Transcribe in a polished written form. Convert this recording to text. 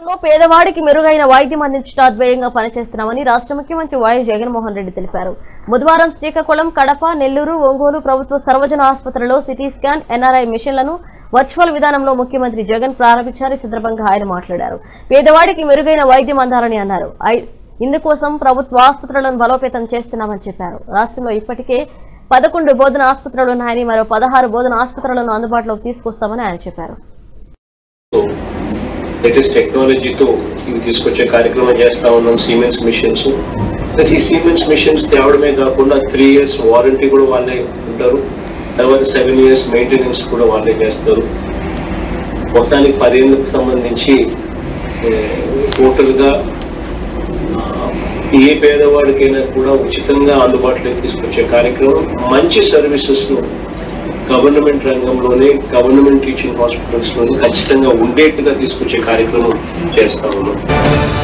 పేదవాడికి మెరుగైన వైద్యం అందించడాధ్యేయంగా పనిచేస్తున్నామని రాష్ట్ర ముఖ్యమంత్రి వైఎస్ జగన్మోహన్ రెడ్డి తెలిపారు. బుధవారం శ్రీకాకుళం, కడప, నెల్లూరు, ఒంగోలు ప్రభుత్వ సర్వజన ఆసుపత్రుల్లో సిటీ స్కాన్, ఎన్ఆర్ఐ మిషన్లను వర్చువల్ విధానంలో ముఖ్యమంత్రి జగన్ ప్రారంభించారు. ఈ సందర్భంగా ఆయన మాట్లాడారు. పేదవాడికి మెరుగైన వైద్యం అందాలని అన్నారు. ఇందుకోసం ప్రభుత్వ ఆసుపత్రులను బలోపేతం చేస్తున్నామని చెప్పారు. రాష్ట్రంలో ఇప్పటికే 11 బోధన ఆసుపత్రులు ఉన్నాయని, మరో 16 బోధన ఆసుపత్రులను అందుబాటులోకి తీసుకొస్తామని ఆయన చెప్పారు. లేటెస్ట్ టెక్నాలజీతో ఇవి తీసుకొచ్చే కార్యక్రమం చేస్తా ఉన్నాం. సిమెన్స్ మిషన్స్, ఈ సిమెన్స్ మిషన్స్ తేవడమే కాకుండా 3 years వారంటీ కూడా వాళ్ళే ఉంటారు. తర్వాత 7 years మెయింటెనెన్స్ కూడా వాళ్ళే చేస్తారు. మొత్తానికి 10 ఏళ్ళకు సంబంధించి టోటల్గా ఏ పేదవాడికైనా కూడా ఉచితంగా అందుబాటులోకి తీసుకొచ్చే కార్యక్రమం, మంచి సర్వీసెస్ ను గవర్నమెంట్ రంగంలోనే, గవర్నమెంట్ టీచింగ్ హాస్పిటల్స్ లోనే ఖచ్చితంగా ఉండేట్టుగా తీసుకొచ్చే కార్యక్రమం చేస్తా ఉన్నాం.